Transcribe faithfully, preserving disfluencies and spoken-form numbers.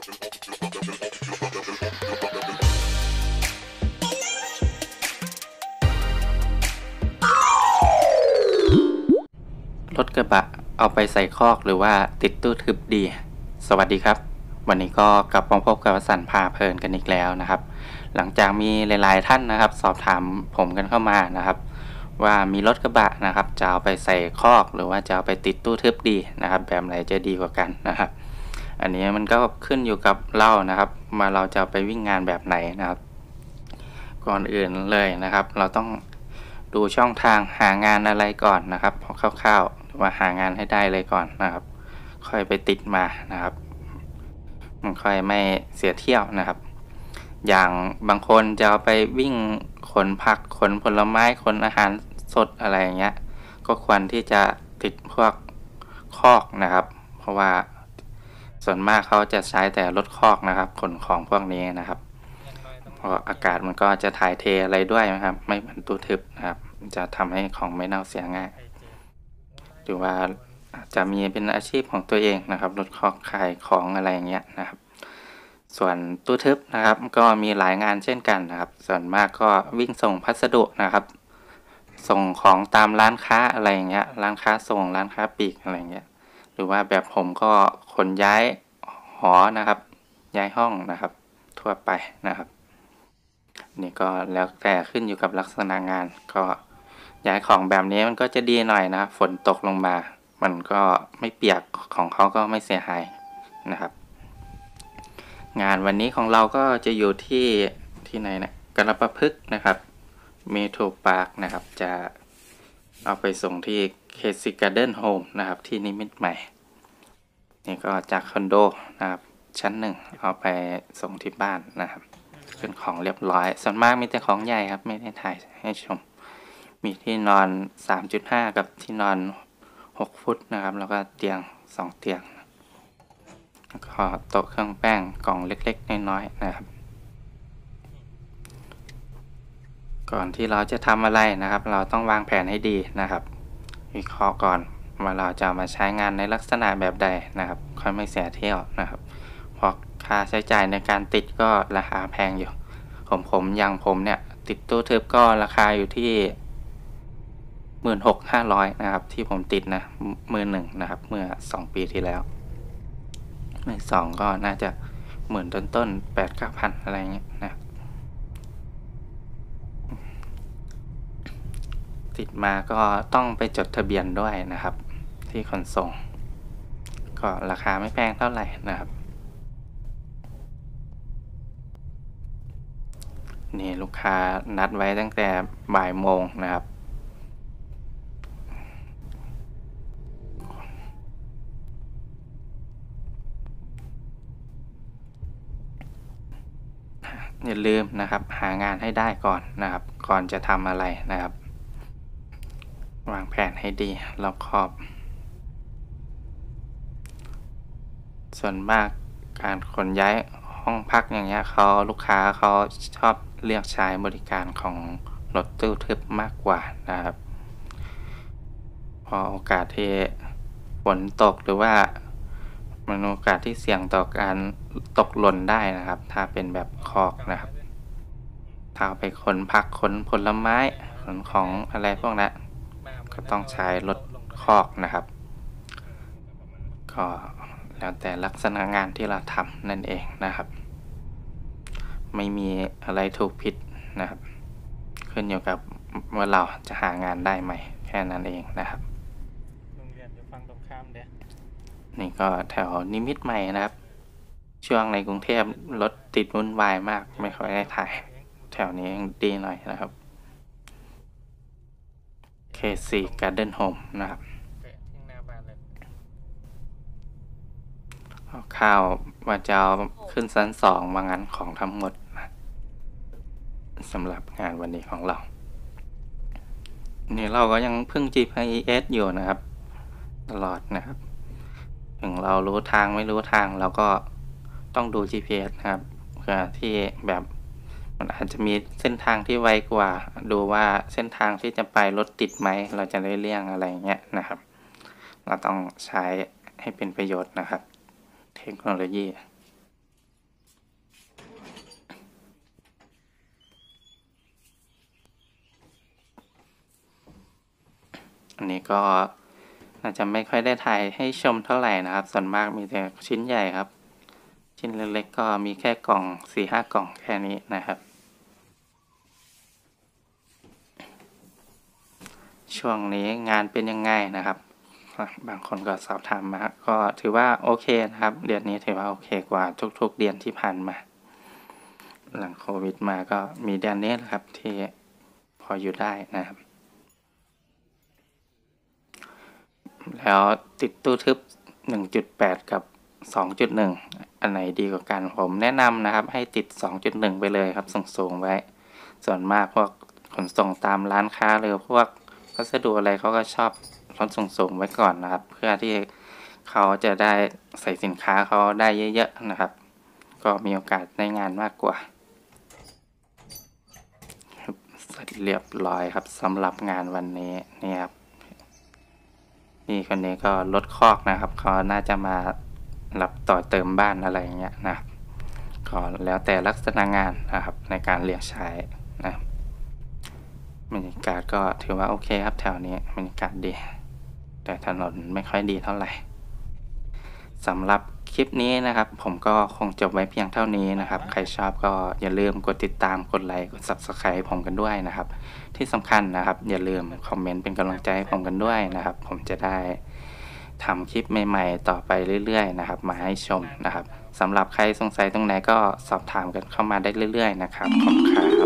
รถกระบะเอาไปใส่คอกหรือว่าติดตู้ทึบดีสวัสดีครับวันนี้ก็กลับมาพบกับวสันต์พาเพลินกันอีกแล้วนะครับหลังจากมีหลายๆท่านนะครับสอบถามผมกันเข้ามานะครับว่ามีรถกระบะนะครับจะเอาไปใส่คอกหรือว่าจะเอาไปติดตู้ทึบดีนะครับแบบไหนจะดีกว่ากันนะครับอันนี้มันก็ขึ้นอยู่กับเรานะครับมาเราจะไปวิ่งงานแบบไหนนะครับก่อนอื่นเลยนะครับเราต้องดูช่องทางหางานอะไรก่อนนะครับคร่าวๆหรือว่าหางานให้ได้เลยก่อนนะครับค่อยไปติดมานะครับมันค่อยไม่เสียเที่ยวนะครับอย่างบางคนจะเอาไปวิ่งขนผักขนผลไม้ขนอาหารสดอะไรอย่างเงี้ยก็ควรที่จะติดพวกคอกนะครับเพราะว่าส่วนมากเขาจะใช้แต่รถคอกนะครับขนของพวกนี้นะครับเพราะอากาศมันก็จะถ่ายเทอะไรด้วยนะครับไม่เหมือนตู้ทึบนะครับจะทำให้ของไม่เน่าเสียง่ายหรือว่าอาจจะมีเป็นอาชีพของตัวเองนะครับรถคอกขายของอะไรอย่างเงี้ยนะครับส่วนตู้ทึบนะครับก็มีหลายงานเช่นกันนะครับส่วนมากก็วิ่งส่งพัสดุนะครับส่งของตามร้านค้าอะไรอย่างเงี้ยร้านค้าส่งร้านค้าปลีกอะไรเงี้ยหรือว่าแบบผมก็ขนย้ายหอนะครับย้ายห้องนะครับทั่วไปนะครับนี่ก็แล้วแต่ขึ้นอยู่กับลักษณะงานก็ย้ายของแบบนี้มันก็จะดีหน่อยนะฝนตกลงมามันก็ไม่เปียกของเขาก็ไม่เสียหายนะครับงานวันนี้ของเราก็จะอยู่ที่ที่ไหนนะกระปะพึกนะครับเมโทรพาร์คนะครับจะเอาไปส่งที่เคซิการ์เด้นโฮมนะครับที่นิมิตรใหม่นี่ก็จากคอนโดนะครับชั้นหนึ่งเอาไปส่งที่บ้านนะครับเป็นของเรียบร้อยส่วนมากมีแต่ของใหญ่ครับไม่ได้ถ่ายให้ชมมีที่นอน สามจุดห้า กับที่นอนหกฟุตนะครับแล้วก็เตียงสองเตียงแล้วก็โต๊ะเครื่องแป้งกล่องเล็กๆน้อยๆนะครับก่อนที่เราจะทำอะไรนะครับเราต้องวางแผนให้ดีนะครับวิเคราะห์ก่อนว่าเราจะมาใช้งานในลักษณะแบบใดนะครับค่อยไม่เสียเที่ยวนะครับเพราะค่าใช้จ่ายในการติดก็ราคาแพงอยู่ผมผมอย่างผมเนี่ยติดตู้ทึบก็ราคาอยู่ที่หมื่นหกห้าร้อยนะครับที่ผมติดนะมือหนึ่งนะครับเมื่อสองปีที่แล้วมือสองก็น่าจะหมื่นต้นต้นแปดเก้าพันอะไรเงี้ยนะติดมาก็ต้องไปจดทะเบียนด้วยนะครับที่ขนส่งก็ราคาไม่แพงเท่าไหร่นะครับนี่ลูกค้านัดไว้ตั้งแต่บ่ายโมงนะครับอย่าลืมนะครับหางานให้ได้ก่อนนะครับก่อนจะทำอะไรนะครับวางแผนให้ดีรอบคอบส่วนมากการขนย้ายห้องพักอย่างเงี้ยเขาลูกค้าเขาชอบเลือกใช้บริการของรถตู้ทึบมากกว่านะครับเพราะโอกาสที่ฝนตกหรือว่ามันโอกาสที่เสี่ยงต่อการตกหล่นได้นะครับถ้าเป็นแบบคอกนะครับถ้าไปขนผักขนผลไม้ขนของอะไรพวกนั้นก็ต้องใช้รถคอกนะครับก็แล้วแต่ลักษณะงานที่เราทำนั่นเองนะครับไม่มีอะไรถูกผิดนะครับขึ้นอยู่กับว่าเราจะหางานได้ไหมแค่นั้นเองนะครับโรงเรียนอยู่ฝั่งตรงข้ามเด้นี่ก็แถวนิมิตรใหม่นะครับช่วงในกรุงเทพรถติดวุ่นวายมากไม่ค่อยได้ถ่ายแถวนี้ยังดีหน่อยนะครับ เค ซี Garden Home นะครับที่หน้าบ้านเลยข้าวว่าจะเอาขึ้นชั้นสองว่างั้นของทั้งหมดนะสำหรับงานวันนี้ของเรานี่เราก็ยังพึ่ง จี พี เอส อยู่นะครับตลอดนะครับถึงเรารู้ทางไม่รู้ทางเราก็ต้องดู จี พี เอส นะครับเพื่อที่แบบมันอาจจะมีเส้นทางที่ไวกว่าดูว่าเส้นทางที่จะไปรถติดไหมเราจะได้เลี่ยงอะไรเงี้ยนะครับเราต้องใช้ให้เป็นประโยชน์นะครับเทคโนโลยีอันนี้ก็อาจจะไม่ค่อยได้ถ่ายให้ชมเท่าไหร่นะครับส่วนมากมีแต่ชิ้นใหญ่ครับชิ้นเล็กๆก็มีแค่กล่องสี่ห้ากล่องแค่นี้นะครับช่วงนี้งานเป็นยังไงนะครับบางคนก็สอบถามมาก็ถือว่าโอเคนะครับเดือนนี้ถือว่าโอเคกว่าทุกๆเดือนที่ผ่านมาหลังโควิดมาก็มีเดือนนี้นะครับที่พออยู่ได้นะครับแล้วติดตู้ทึบ หนึ่งจุดแปด กับ สองจุดหนึ่ง อันไหนดีกว่ากันผมแนะนำนะครับให้ติด สองจุดหนึ่ง ไปเลยครับสูงๆไว้ส่วนมากพวกขนส่งตามร้านค้าหรือพวกพัสดุอะไรเขาก็ชอบลดสูงๆไว้ก่อนนะครับเพื่อที่เขาจะได้ใส่สินค้าเขาได้เยอะๆนะครับก็มีโอกาสได้งานมากกว่าเสร็จเรียบร้อยครับสำหรับงานวันนี้นี่ครับนี่คนนี้ก็ลดคอกนะครับเขาน่าจะมารับต่อเติมบ้านอะไรอย่างเงี้ยนะครับก็แล้วแต่ลักษณะงานนะครับในการเรียกใช้นะบรรยากาศก็ถือว่าโอเคครับแถวนี้บรรยากาศดีแต่ถนนไม่ค่อยดีเท่าไหร่สำหรับคลิปนี้นะครับผมก็คงจบไว้เพียงเท่านี้นะครับใครชอบก็อย่าลืมกดติดตามกดไลค์กด ซับสไครบ์ ผมกันด้วยนะครับที่สำคัญนะครับอย่าลืมคอมเมนต์เป็นกำลังใจให้ผมกันด้วยนะครับผมจะได้ทำคลิปใหม่ๆต่อไปเรื่อยๆนะครับมาให้ชมนะครับสำหรับใครสงสัยตรงไหนก็สอบถามกันเข้ามาได้เรื่อยๆนะครับขอบคุณครับ